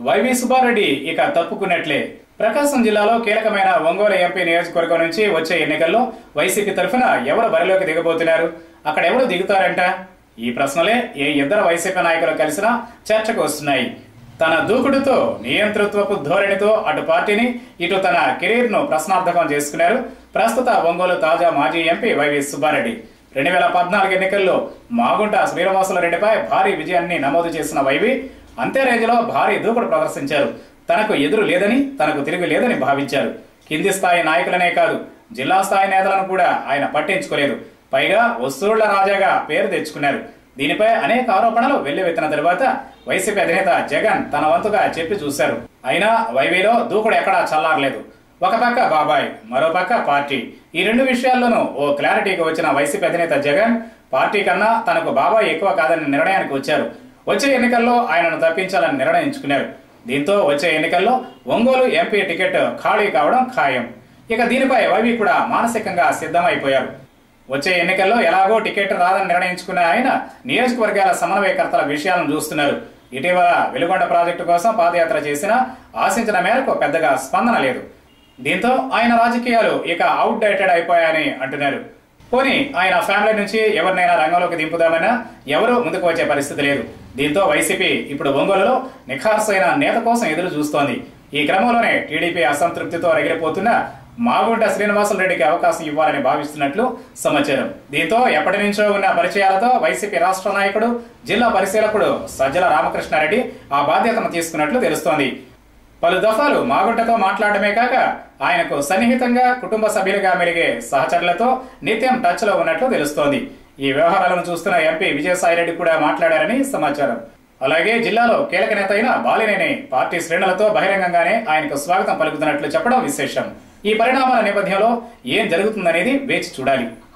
YV Subbareddy ఇక తప్పుకున్నట్లే. ప్రకాశం జిల్లాలో కీలకమైన ఒంగోలు ఎంపీ నియోజకవర్గం నుంచి వచ్చే ఎన్నికల్లో వైసీపీ తరఫున ఎవరు బరిలోకి దిగబోతున్నారు, అక్కడ ఎవరు దిగుతారంట? ఈ ప్రశ్నలే ఏ ఇద్దరు వైసీపీ నాయకులు కలిసినా చర్చకు వస్తున్నాయి. తన దూకుడుతో, నియంతృత్వపు ధోరణితో అటు పార్టీని, ఇటు తన కెరీర్ ను ప్రశ్నార్థకం చేసుకున్నారు ప్రస్తుత ఒంగోలు తాజా మాజీ ఎంపీ వైవి సుబ్బారెడ్డి. 2014 ఎన్నికల్లో మాగుంట శ్రీనివాసులరెడ్డిపై భారీ విజయాన్ని నమోదు చేసిన వైవి అంతే రేంజ్లో భారీ దూకుడు ప్రదర్శించారు. తనకు ఎదురు లేదని, తనకు తిరుగు లేదని భావించారు. కింది స్థాయి నాయకులనే కాదు, జిల్లా స్థాయి నేతలను కూడా ఆయన పట్టించుకోలేదు. పైగా వసూళ్ల రాజాగా పేరు తెచ్చుకున్నారు. దీనిపై అనేక ఆరోపణలు వెల్లువెత్తిన తరువాత వైసీపీ అధినేత జగన్ తన వంతుగా చెప్పి చూశారు. అయినా వైవిలో దూకుడు ఎక్కడా చల్లారలేదు. ఒక పక్క బాబాయ్, మరో పక్క పార్టీ. ఈ రెండు విషయాల్లోనూ ఓ క్లారిటీకి వచ్చిన వైసీపీ అధినేత జగన్ పార్టీ కన్నా తనకు బాబాయ్ ఎక్కువ కాదని నిర్ణయానికి వచ్చారు. వచ్చే ఎన్నికల్లో ఆయనను తప్పించాలని నిర్ణయించుకున్నారు. దీంతో వచ్చే ఎన్నికల్లో ఒంగోలు ఎంపీ టికెట్ ఖాళీ కావడం ఖాయం. ఇక దీనిపై వైవి కూడా మానసికంగా సిద్ధమైపోయారు. వచ్చే ఎన్నికల్లో ఎలాగో టికెట్ రాదని నిర్ణయించుకున్న ఆయన నియోజకవర్గాల సమన్వయకర్తల విషయాలను చూస్తున్నారు. ఇటీవల వెలుగొండ ప్రాజెక్టు కోసం పాదయాత్ర చేసినా ఆశించిన మేరకు పెద్దగా స్పందన లేదు. దీంతో ఆయన రాజకీయాలు ఇక అవుట్ డేటెడ్ అయిపోయాయని అంటున్నారు. పోనీ ఆయన ఫ్యామిలీ నుంచి ఎవరినైనా రంగంలోకి దింపుదామన్నా ఎవరూ ముందుకు వచ్చే పరిస్థితి లేదు. దీంతో వైసీపీ ఇప్పుడు ఒంగోలులో నిఖార్సైన నేత కోసం ఎదురు చూస్తోంది. ఈ క్రమంలోనే టీడీపీ అసంతృప్తితో రగిలిపోతున్న మాగుంట శ్రీనివాసులరెడ్డికి అవకాశం ఇవ్వాలని భావిస్తున్నట్లు సమాచారం. దీంతో ఎప్పటి నుంచో ఉన్న పరిచయాలతో వైసీపీ రాష్ట్ర నాయకుడు, జిల్లా పరిశీలకుడు సజ్జల రామకృష్ణారెడ్డి ఆ బాధ్యతను తీసుకున్నట్లు తెలుస్తోంది. పలు దఫాలు మాగుంటతో మాట్లాడమే కాక ఆయనకు సన్నిహితంగా కుటుంబ సభ్యులుగా మెలిగే సహచరులతో నిత్యం టచ్ లో ఉన్నట్లు తెలుస్తోంది. ఈ వ్యవహారాలను చూస్తున్న ఎంపీ విజయసాయిరెడ్డి కూడా మాట్లాడారని సమాచారం. అలాగే జిల్లాలో కీలక నేత అయిన బాలినేని పార్టీ శ్రేణులతో బహిరంగంగానే ఆయనకు స్వాగతం పలుకుతున్నట్లు చెప్పడం విశేషం. ఈ పరిణామాల నేపథ్యంలో ఏం జరుగుతుందనేది వేచి చూడాలి.